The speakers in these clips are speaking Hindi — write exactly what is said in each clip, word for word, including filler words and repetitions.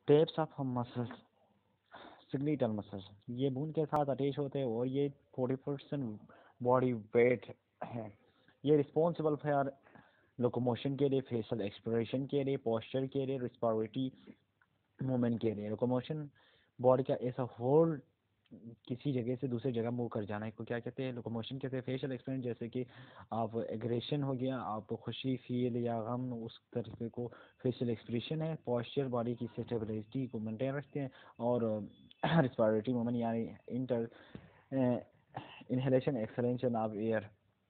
Tapes of muscles, skeletal muscles, ये बोन के साथ अटैच होते हैं और ये फोर्टी परसेंट बॉडी वेट है। ये रिस्पॉन्सिबल फॉर लोकोमोशन के लिए, फेशियल एक्सप्रेशन के लिए, पोस्चर के लिए, रिस्पायरेटरी मूवमेंट के लिए। लोकोमोशन बॉडी का ऐसा होल किसी जगह से दूसरी जगह मूव कर जाना है को क्या कहते हैं, लोकोमोशन कहते हैं। फेशियल एक्सप्रेशन जैसे कि आप एग्रेशन हो गया, आप खुशी फील या गम, उस तरीके को फेशियल एक्सप्रेशन है। पोस्चर बॉडी की स्टेबिलिटी को मेंटेन रखते हैं। और रिस्पायरेटरी मूवमेंट यानी inter inhalation exhalation of air.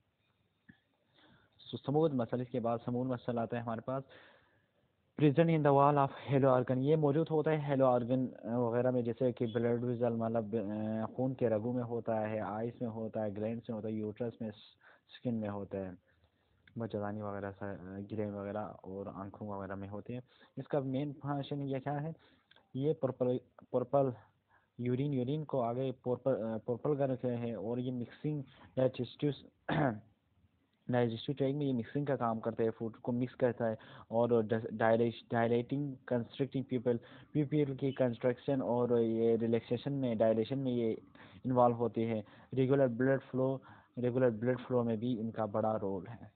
Smooth muscle, इसके बाद स्मूथ मसल आता है हमारे पास। Present in the wall of hollow organ, ये मौजूद होता है हेलो ऑर्गन वगैरह में, जैसे कि ब्लड वेसल मतलब अ, खून के रगों में होता है, आइस में होता है, ग्लैंड्स में होता है, यूट्रस में, स्किन में होता है, बच्चेदानी वगैरह, गिरे वगैरह और आंखों वगैरह में होते हैं। इसका मेन फंक्शन ये क्या है, ये पर्पल पर्पल यूरिन यूरिन को आगे पर्पल पर्पल करते हैं। और ये मिक्सिंग डाइजेस्टिव डाइजेस्टिव ट्रैक में ये मिक्सिंग का काम करता है, फूड को मिक्स करता है। और डायलेटिंग कंस्ट्रक्टिंग पीपल पीपल की कंस्ट्रक्शन और ये रिलैक्सेशन में, डायलेशन में ये इन्वॉल्व होते हैं। Regular blood flow regular blood flow में भी इनका बड़ा रोल है।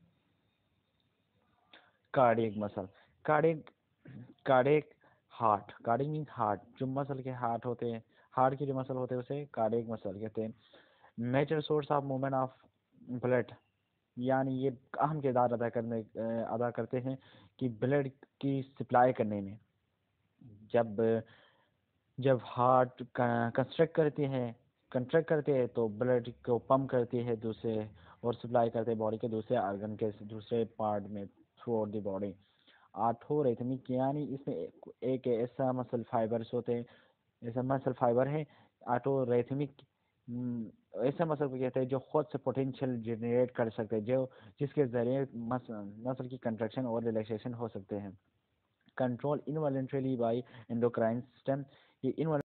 Cardiac muscle, cardiac cardiac heart, cardiac mean heart, जो मसल के हार्ट होते हैं, हार्ट के जो मसल होते हैं उसे कार्डियक मसल कहते हैं। Major source of movement of blood, यानी ये अहम किरदार अदा करने अदा करते हैं कि ब्लड की सप्लाई करने में। जब जब हार्ट कंस्ट्रक्ट करते हैं कंट्रैक्ट करते हैं तो ब्लड को पंप करती है दूसरे, और सप्लाई करते हैं बॉडी के दूसरे ऑर्गन के दूसरे पार्ट में throughout the body. Autorhythmic, यानी इसमें एक, एक ऐसा मसल फाइबर्स होते हैं, ऐसा मसल फाइबर है ऑटो रिथमिक, ऐसा मसल को कहते हैं जो खुद से पोटेंशियल जनरेट कर सकते हैं, जो जिसके जरिए मसल मसल की कंट्रक्शन और रिलैक्सेशन हो सकते हैं। Control involuntarily by endocrine system, ये